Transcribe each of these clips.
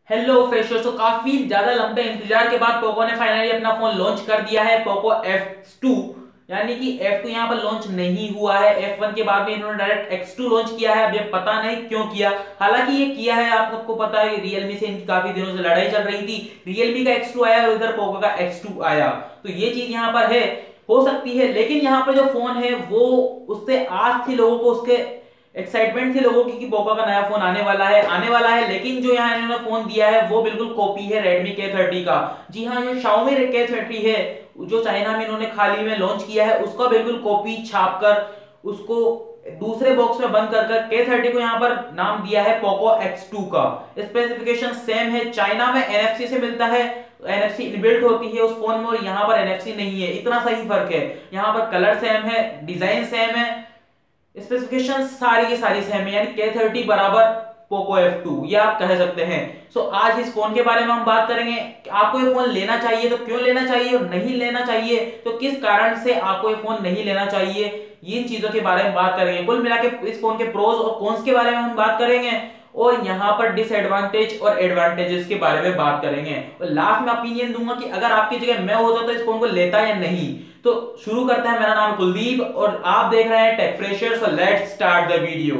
Hello freshers. तो काफी ज्यादा लंबे इंतजार के बाद पोको ने फाइनली अपना फोन लॉन्च कर दिया है, पोको F2। यानी कि F2 यहाँ पर लॉन्च नहीं हुआ है, F1 के बाद में इन्होंने डायरेक्ट X2 लॉन्च किया है। अब ये पता नहीं क्यों किया, हालांकि ये किया है, आप सबको पता है रियलमी से इनकी काफी दिनों से लड़ाई चल रही थी। रियलमी का X2 आया और इधर पोको का X2 आया, तो ये चीज यहाँ पर है, हो सकती है। लेकिन यहाँ पर जो फोन है वो उससे आज थी लोगों को, उसके एक्साइटमेंट थी लोगों की कि पोको का नया फोन आने वाला है। लेकिन जो यहाँ इन्होंने फोन दिया है वो बिल्कुल कॉपी है Redmi K30 का। जी हाँ, जो Xiaomi K30 है जो चाइना में इन्होंने खाली में लॉन्च किया है, उसका बिल्कुल कॉपी छाप कर उसको दूसरे बॉक्स में बंद कर K30 को यहाँ पर नाम दिया है पोको X2 का। स्पेसिफिकेशन सेम है, चाइना में NFC से मिलता है, NFC इनबिल्ट होती है उस फोन में, और यहाँ पर NFC नहीं है। इतना सही फर्क है, यहाँ पर कलर सेम है, डिजाइन सेम है, स्पेसिफिकेशन सारी की सारी सेम है, यानी K30 बराबर पोको F2 ये आप कह सकते हैं। सो आज इस फोन के बारे में हम बात करेंगे। आपको ये फोन लेना चाहिए तो क्यों लेना चाहिए, और नहीं लेना चाहिए तो किस कारण से आपको ये फोन नहीं लेना चाहिए, इन चीजों के बारे में बात करेंगे। कुल मिला के इस फोन के प्रोज और कॉन्स के बारे में हम बात करेंगे, और यहाँ पर डिसएडवांटेज और एडवांटेजेस के बारे में बात करेंगे, और लास्ट में ओपिनियन दूंगा कि अगर आपकी जगह मैं होता तो इस फोन को लेता या नहीं। तो शुरू करते हैं। मेरा नाम है कुलदीप और आप देख रहे हैं Tech Freshers. So let's start the video.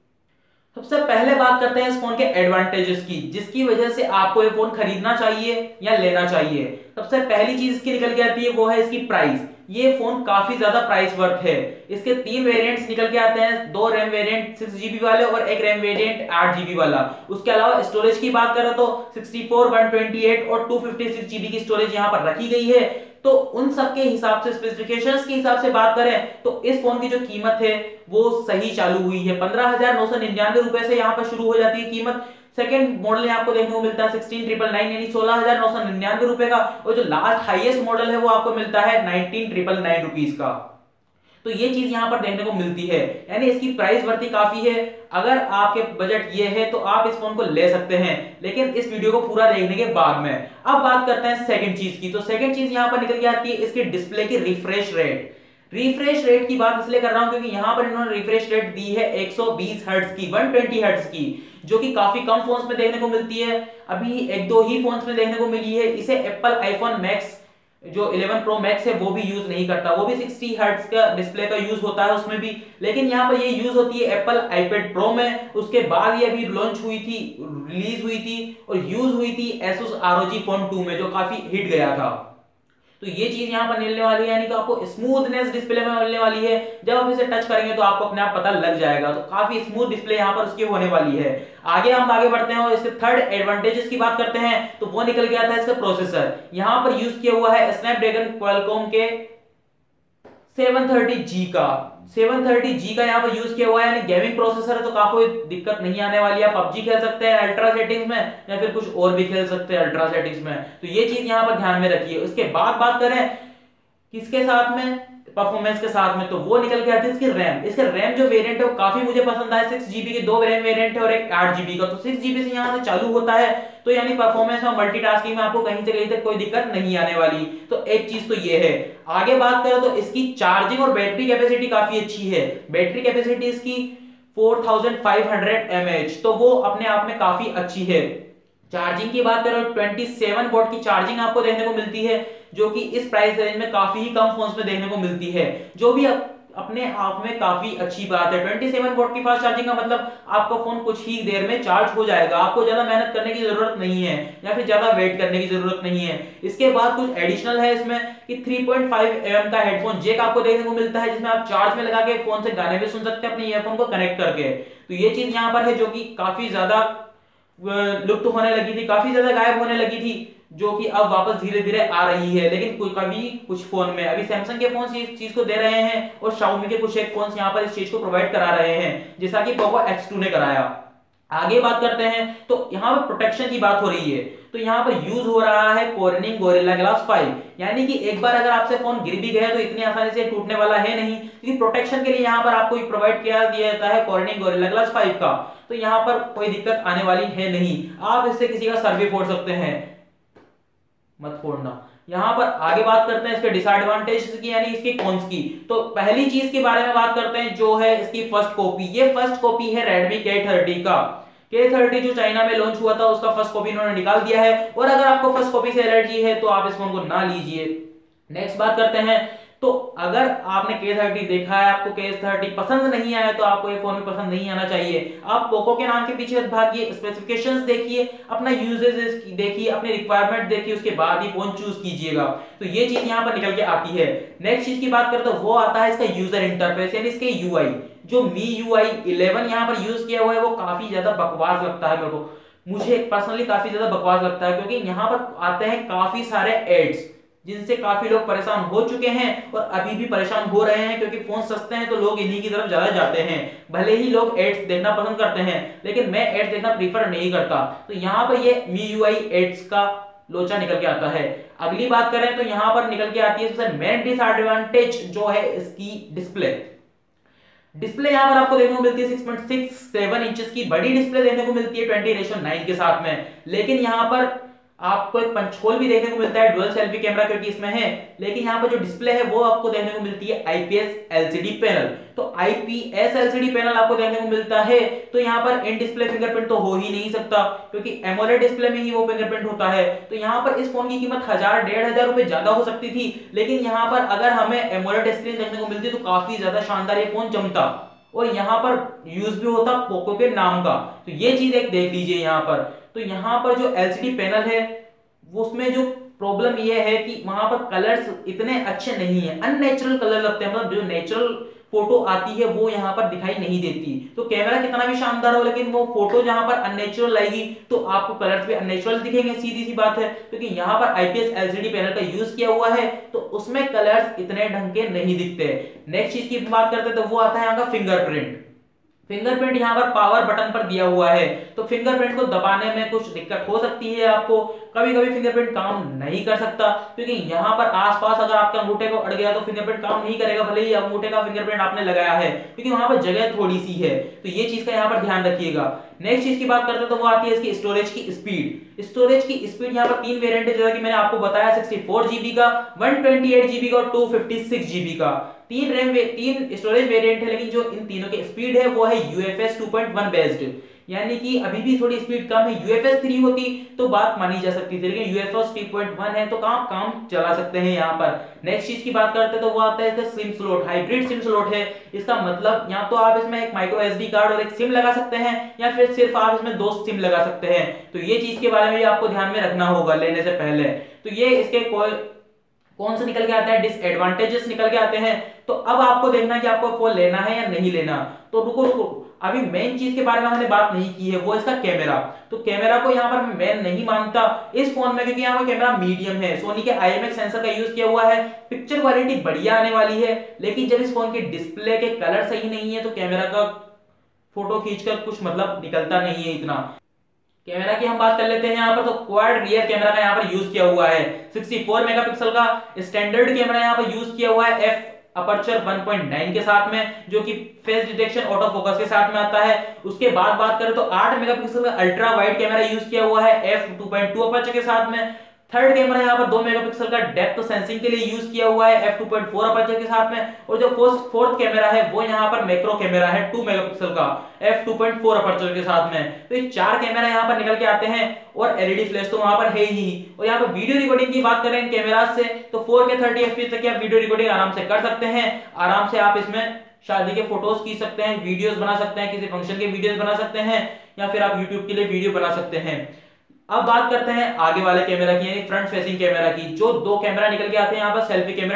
सबसे पहले बात करते हैं इस फोन के एडवांटेजेस की, जिसकी वजह से आपको ये फोन खरीदना चाहिए या लेना चाहिए। सबसे पहली चीज इसकी निकल के आती है वो है इसकी प्राइस। ये फोन काफी ज्यादा प्राइस वर्थ है। इसके 3 वेरिएंट्स निकल के आते हैं, 2 रैम वेरिएंट 6GB वाले और 1 रैम वेरिएंट 8GB वाला। उसके अलावा स्टोरेज की बात करें तो 64, 128 और 256GB की स्टोरेज यहाँ पर रखी गई है। तो उन सब के हिसाब से, स्पेसिफिकेशंस के हिसाब से बात करें तो इस फोन की जो कीमत है वो सही चालू हुई है। 15,999 रुपए से यहाँ पर शुरू हो जाती है कीमत। सेकंड मॉडल आपको देखने को मिलता है 16,999 यानी 16,999 रुपए का, और जो लास्ट हाईएस्ट मॉडल है वो आपको मिलता है 19,999 रुपीज का। तो ये चीज यहां पर देखने को मिलती है, यानी इसकी प्राइस वर्ती काफी है। अगर आपके बजट ये है तो आप इस फोन को ले सकते हैं, लेकिन इस वीडियो को पूरा देखने के बाद में। अब बात करते हैं सेकंड चीज की। तो सेकंड चीज यहां पर निकल के आती है इसकी डिस्प्ले की रिफ्रेश रेट। रिफ्रेश रेट की बात इसलिए कर रहा हूं क्योंकि यहां पर इन्होंने रिफ्रेश रेट दी है 120 हर्ट्ज की, 120 हर्ट्ज की, जो कि काफी कम फोन्स में देखने को मिलती है। अभी एक दो ही फोन्स में देखने को मिली है। इसे एप्पल आईफोन मैक्स जो 11 प्रो मैक्स है वो भी यूज नहीं करता, वो भी 60 हर्ट्ज का डिस्प्ले का यूज होता है उसमें भी। लेकिन यहाँ पर ये यूज होती है एप्पल आईपैड प्रो में। उसके बाद ये अभी लॉन्च हुई थी, रिलीज हुई थी और यूज हुई थी Asus ROG Phone 2 में, जो काफी हिट गया था। तो ये चीज यहाँ पर मिलने वाली है, यानी कि आपको स्मूथनेस डिस्प्ले में मिलने वाली है। जब आप इसे टच करेंगे तो आपको अपने आप पता लग जाएगा। तो काफी स्मूथ डिस्प्ले यहाँ पर उसकी होने वाली है। हम आगे बढ़ते हैं और इसके थर्ड एडवांटेजेस की बात करते हैं, तो वो निकल गया था इसका प्रोसेसर। यहाँ पर यूज किया हुआ है स्नैपड्रैगन क्वालकॉम के 730G का, 730G का यहाँ पर यूज किया हुआ है, यानी गेमिंग प्रोसेसर है, तो काफी दिक्कत नहीं आने वाली है। आप पबजी खेल सकते हैं अल्ट्रा सेटिंग्स में, या फिर कुछ और भी खेल सकते हैं अल्ट्रा सेटिंग्स में। तो ये चीज यहाँ पर ध्यान में रखिए। उसके बाद बात करें किसके साथ में, परफॉर्मेंस के साथ में, तो वो निकल के आती है इसकी रैम। इसके रैम जो वेरिएंट है वो काफी मुझे पसंद आया। 6GB के 2 रैम वेरिएंट है और एक 8GB का। तो 6GB से यहाँ से चालू होता है, तो यानी परफॉर्मेंस में, मल्टीटास्किंग में आपको कहीं से कहीं तक कोई दिक्कत नहीं आने वाली। तो एक चीज तो ये है। आगे बात करें तो इसकी चार्जिंग और बैटरी कैपेसिटी काफी अच्छी है। बैटरी कैपेसिटी इसकी 4500 mAh, तो वो अपने आप में काफी अच्छी है। चार्जिंग की बात करें 27 वोट की चार्जिंग आपको देखने को मिलती है, जो कि इस प्राइस रेंज में काफी ही कम फोन्स में देखने को मिलती है, जो भी अपने आप में काफी अच्छी बात है। 27 वोट की फास्ट चार्जिंग का मतलब आपका फोन कुछ ही देर में चार्ज हो जाएगा, आपको ज्यादा मेहनत करने की जरूरत नहीं है या फिर ज्यादा वेट करने की जरूरत नहीं है। इसके बाद कुछ एडिशनल है इसमें कि 3.5 mm का हेडफोन जैक आपको देखने को मिलता है, जिसमें आप चार्ज में लगा के फोन से गाने भी सुन सकते हैं अपने ईयरफोन को कनेक्ट करके। तो ये चीज यहाँ पर है जो कि काफी ज्यादा लुप्त होने लगी थी, काफी ज्यादा गायब होने लगी थी, जो कि अब वापस धीरे धीरे आ रही है। लेकिन कभी कुछ फोन में, अभी सैमसंग के फोन इस चीज को दे रहे हैं और Xiaomi के कुछ एक फोन यहाँ पर इस चीज को प्रोवाइड करा रहे हैं, जैसा कि पोको X2 ने कराया। आगे बात करते हैं तो यहाँ पर प्रोटेक्शन की बात हो रही है, तो यहाँ पर यूज हो रहा है Corning Gorilla Glass 5, यानी कि एक बार अगर आपसे फोन गिर भी गया तो इतनी आसानी से टूटने वाला है नहीं, क्योंकि प्रोटेक्शन के लिए यहाँ पर आपको प्रोवाइड किया दिया जाता है Corning Gorilla Glass 5 का। तो यहाँ पर कोई दिक्कत आने वाली है नहीं, आप इससे किसी का सर भी फोड़ सकते हैं, मत फोड़ना। यहां पर आगे बात करते हैं इसके डिसएडवांटेज की, यानी इसके कॉन्स की। तो पहली चीज के बारे में बात करते हैं जो है इसकी फर्स्ट कॉपी। ये फर्स्ट कॉपी है Redmi K30 का। K30 जो चाइना में लॉन्च हुआ था उसका फर्स्ट कॉपी इन्होंने निकाल दिया है, और अगर आपको फर्स्ट कॉपी से एलर्जी है तो आप इस फोन को ना लीजिए। नेक्स्ट बात करते हैं, तो अगर आपने K30 देखा है, आपको K30 पसंद नहीं आया तो आपको ये फोन भी पसंद नहीं आना चाहिए। आप पोको के नाम के पीछे भागिए, स्पेसिफिकेशंस देखिए, अपना यूजेस देखिए, अपनी रिक्वायरमेंट देखिए, उसके बाद ही फोन चूज कीजिएगा। तो ये चीज यहाँ पर निकल के आती है। नेक्स्ट चीज की बात करते हैं, वो आता है इसका यूजर इंटरफेस यानी इसके यूआई। जो MIUI 11 यहाँ पर यूज किया हुआ है वो काफी ज्यादा बकवास लगता है मेरे को, मुझे पर्सनली काफी ज्यादा बकवास लगता है, क्योंकि यहाँ पर आते हैं काफी सारे एड्स जिनसे काफी लोग परेशान हो चुके हैं और अभी भी परेशान हो रहे हैं, क्योंकि फोन सस्ते हैं तो लोग इन्हीं की तरफ ज्यादा जाते हैं। भले ही लोग एड्स देखना पसंद करते हैं, लेकिन मैं एड्स देखना प्रीफर नहीं करता। तो यहाँ पर ये MIUI एड्स का लोचा निकल के आता है। अगली बात करें तो यहाँ पर निकल के आती है सबसे मेन डिसएडवांटेज जो है इसकी डिस्प्ले। डिस्प्ले यहाँ पर आपको देखने को मिलती है 6.67 इंचेस की बड़ी डिस्प्ले देखने को मिलती है 20:9 के साथ में। लेकिन यहाँ पर आपको एक पंच होल भी देखने को मिलता है, डुअल सेल्फी कैमरा क्योंकि इसमें है। लेकिन यहाँ पर जो डिस्प्ले है वो आपको देखने को मिलती है IPS LCD पैनल। तो IPS LCD पैनल आपको देखने को मिलता है, तो यहाँ पर इन डिस्प्ले फिंगरप्रिंट तो हो ही नहीं सकता, क्योंकि एमोलेड डिस्प्ले में ही वो फिंगरप्रिंट होता है। तो यहाँ पर इस फोन की कीमत 1000-1500 रुपए ज्यादा हो सकती थी, लेकिन यहाँ पर अगर हमें एमोलेड स्क्रीन देखने को मिलती तो काफी ज्यादा शानदार ये फोन जमता, और यहाँ पर यूज भी होता पोको के नाम का। तो ये चीज एक देख लीजिए यहाँ पर। तो यहाँ पर जो LCD पैनल है उसमें जो प्रॉब्लम ये है कि वहां पर कलर्स इतने अच्छे नहीं है, अननेचुरल कलर लगते हैं, मतलब जो नेचुरल फोटो आती है वो यहाँ पर दिखाई नहीं देती। तो कैमरा कितना भी शानदार हो, लेकिन वो फोटो जहां पर अननेचुरल आएगी तो आपको कलर्स भी अननेचुरल दिखेंगे, सीधी सी बात है। क्योंकि यहाँ पर IPS LCD पैनल का यूज किया हुआ है तो उसमें कलर्स इतने ढंग के नहीं दिखते। नेक्स्ट चीज की बात करते हैं तो वो आता है यहाँ का फिंगरप्रिंट। फिंगरप्रिंट यहाँ पर पावर बटन पर दिया हुआ है, तो फिंगरप्रिंट को दबाने में कुछ दिक्कत हो सकती है आपको, कभी कभी फिंगरप्रिंट काम नहीं कर सकता, क्योंकि यहाँ पर आसपास अगर आपके अंगूठे को अड़ गया तो फिंगरप्रिंट काम नहीं करेगा, भले ही अंगूठे का फिंगरप्रिंट आपने लगाया है, क्योंकि वहां पर जगह थोड़ी सी है। तो ये चीज का यहाँ पर ध्यान रखिएगा। नेक्स्ट चीज की बात करते हैं तो वो आती है इसकी स्टोरेज की स्पीड। स्टोरेज की स्पीड यहाँ पर 3 वेरिएंट है, जैसा कि मैंने आपको बताया, 64 GB का, 128 GB का और 256 GB का। तीन स्टोरेज वेरिएंट है, लेकिन जो इन तीनों की स्पीड है वो है UFS 2.1 बेस्ड, यानी कि अभी भी थोड़ी स्पीड कम है। UFS 3 होती तो बात मानी जा सकती थी, लेकिन UFS 3.1 है तो काम चला सकते हैं यहाँ पर। नेक्स्ट चीज की बात करते हैं तो वो आता है SIM slot, hybrid SIM slot है। इसका मतलब या तो आप इसमें एक माइक्रो SD कार्ड और एक सिम लगा सकते हैं, या फिर सिर्फ आप इसमें 2 सिम लगा सकते हैं। तो ये चीज के बारे में भी आपको ध्यान में रखना होगा लेने से पहले। तो ये इसके कौन से निकल के आते हैं, डिसएडवांटेजेस निकल के आते हैं। तो अब आपको देखना है कि आपको फोन लेना है या नहीं लेना। तो रुको, अभी मेन चीज के बारे में हमने बात नहीं की है, वो इसका कैमरा। तो कैमरा को यहाँ पर मैं मेन नहीं मानता इस फोन में, क्योंकि यहाँ पर कैमरा मीडियम है, सोनी के IMX सेंसर का यूज किया हुआ है, पिक्चर क्वालिटी बढ़िया आने वाली है। लेकिन जब इस फोन के डिस्प्ले के कलर सही नहीं है तो कैमरा का फोटो खींचकर कुछ मतलब निकलता नहीं है इतना। कैमरा की हम बात कर लेते हैं यहाँ पर, तो क्वाड रियर कैमरा का यहाँ पर यूज किया हुआ है। 64 मेगापिक्सल का स्टैंडर्ड कैमरा यहाँ पर यूज किया हुआ है, f अपर्चर 1.9 के साथ में, जो कि फेस डिटेक्शन ऑटो फोकस के साथ में आता है। उसके बाद बात करें तो 8 मेगापिक्सल का अल्ट्रा वाइड कैमरा यूज किया हुआ है, f2.2 अपर्चर के साथ में। थर्ड कैमरा यहाँ पर 2 मेगापिक्सल का डेप्थ सेंसिंग के लिए यूज किया हुआ है, f2.4 अपर्चर के साथ में। और जो फोर्थ कैमरा है वो यहाँ पर मैक्रो कैमरा है 2 मेगापिक्सल का, f2.4 अपर्चर के साथ में। तो ये 4 कैमरा यहाँ पर निकल के आते हैं, और LED फ्लैश तो वहां पर है ही। और यहाँ पर वीडियो रिकॉर्डिंग की बात करें कैमरा से तो 4K 30 FPS तक की आप वीडियो रिकॉर्डिंग आराम से कर सकते हैं। आराम से आप इसमें शादी के फोटोज खींच सकते हैं, वीडियोस बना सकते हैं, किसी फंक्शन के वीडियोस बना सकते हैं, या फिर आप यूट्यूब के लिए वीडियो बना सकते हैं। अब बात करते हैं आगे वाले कैमरा की, यानी फ्रंट फेसिंग कैमरा की। जो 2 कैमरा निकल के आते हैं यहाँ पर सेल्फी कैमरा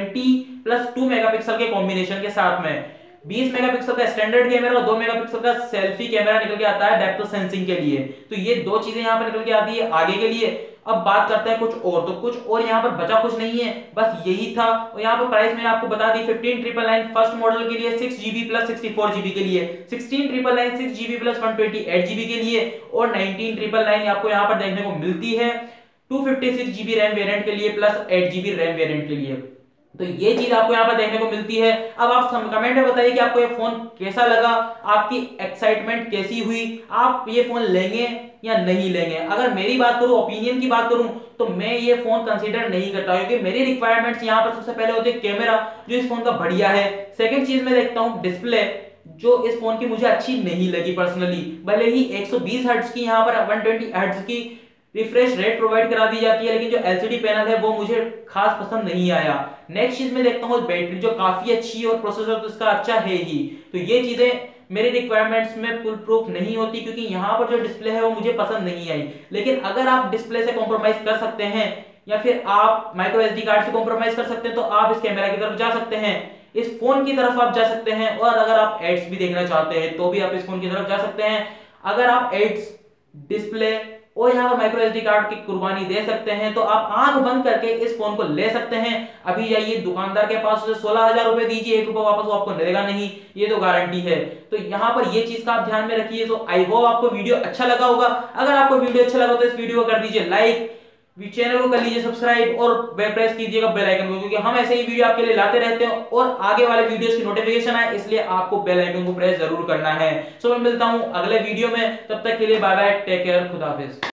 20+2 मेगापिक्सल के कॉम्बिनेशन के साथ में, 20 मेगापिक्सल का स्टैंडर्ड कैमरा और 2 मेगापिक्सल का सेल्फी कैमरा निकल के आता है डेप्थ सेंसिंग के लिए। तो ये 2 चीजें यहाँ पर निकल के आती है आगे के लिए। अब बात करते हैं कुछ और, तो कुछ और यहाँ पर बचा कुछ नहीं है, बस यही था। और यहाँ पर प्राइस मैंने आपको बता दी, 15999 फर्स्ट मॉडल के लिए, 6GB प्लस 64GB के लिए, 16999 6GB प्लस 128GB के लिए, और 19999 आपको यहाँ पर देखने को मिलती है 256GB रैम वेरिएंट के लिए प्लस 8GB रैम वेरिएंट के लिए। तो ये चीज आपको यहाँ पर देखने को मिलती है। अब आप कमेंट में बताइए कि आपको ये फोन कैसा लगा, आपकी एक्साइटमेंट कैसी हुई, आप ये फोन लेंगे या नहीं लेंगे। अगर मेरी बात करूं, ओपिनियन की बात करूं, तो मैं ये फोन कंसीडर नहीं करता, क्योंकि मेरी रिक्वायरमेंट्स यहाँ पर सबसे पहले होती है कैमरा, जो इस फोन का बढ़िया है। सेकंड चीज मैं देखता हूँ डिस्प्ले, जो इस फोन की मुझे अच्छी नहीं लगी पर्सनली। भले ही 120 हर्ट्ज की यहाँ पर 120 हर्ट्ज की रिफ्रेश रेट प्रोवाइड करा दी जाती है, लेकिन जो एलसीडी पैनल है वो मुझे खास पसंद नहीं आया। नेक्स्ट चीज में देखता हूँ बैटरी, जो काफी अच्छी है और प्रोसेसर तो इसका अच्छा है ही। तो ये चीजें मेरे रिक्वायरमेंट्स में फुल प्रूफ नहीं होती, क्योंकि यहाँ पर जो डिस्प्ले है वो मुझे पसंद नहीं आई। लेकिन अगर आप डिस्प्ले से कॉम्प्रोमाइज कर सकते हैं या फिर आप माइक्रो एसडी कार्ड से कॉम्प्रोमाइज कर सकते हैं, तो आप इस कैमरा की तरफ जा सकते हैं, इस फोन की तरफ आप जा सकते हैं। और अगर आप एड्स भी देखना चाहते हैं तो भी आप इस फोन की तरफ जा सकते हैं। अगर आप एड्स, डिस्प्ले और यहाँ पर माइक्रो एसडी कार्ड की कुर्बानी दे सकते हैं तो आप आंख बंद करके इस फोन को ले सकते हैं। अभी जाइए दुकानदार के पास, उसे 16,000 रुपए दीजिए, 1 रुपया वापस वो आपको मिलेगा नहीं, ये तो गारंटी है। तो यहाँ पर ये चीज का आप ध्यान में रखिए। तो आई होप आपको वीडियो अच्छा लगा होगा। अगर आपको वीडियो अच्छा लगा तो इस वीडियो को कर दीजिए लाइक, चैनल को कर लीजिए सब्सक्राइब और प्रेस कीजिएगा बेल आइकन को, क्योंकि हम ऐसे ही वीडियो आपके लिए लाते रहते हैं और आगे वाले वीडियोस की नोटिफिकेशन आए, इसलिए आपको बेल आइकन को प्रेस जरूर करना है। सो मैं मिलता हूं अगले वीडियो में, तब तक के लिए बाय बाय, टेक केयर, खुदा हाफिज।